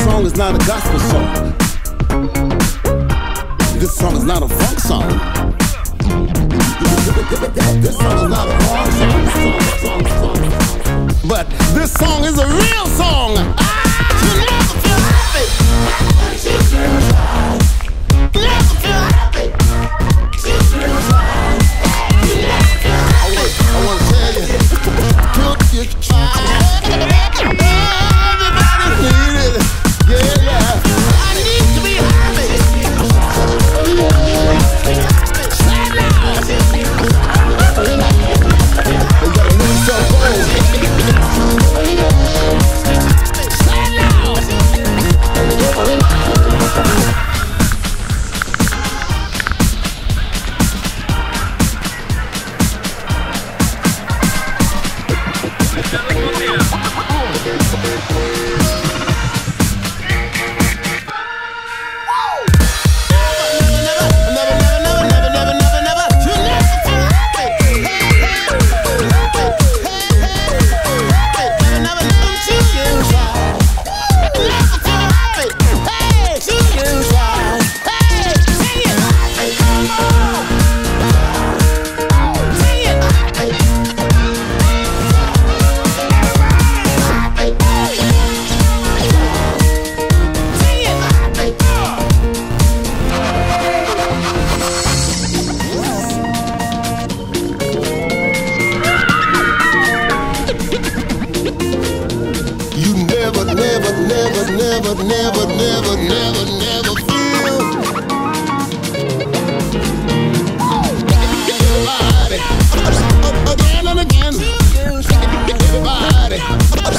song is not a gospel song. This song is not a funk song. This song is not a funk song. But this song is a real song. You never feel happy. Never feel happy. I want to tell you, you try. Everybody need it. Yeah. I need to be happy. Say it loud. You gotta let yourself go. Say it loud. Never feel. Everybody, again and again. Everybody,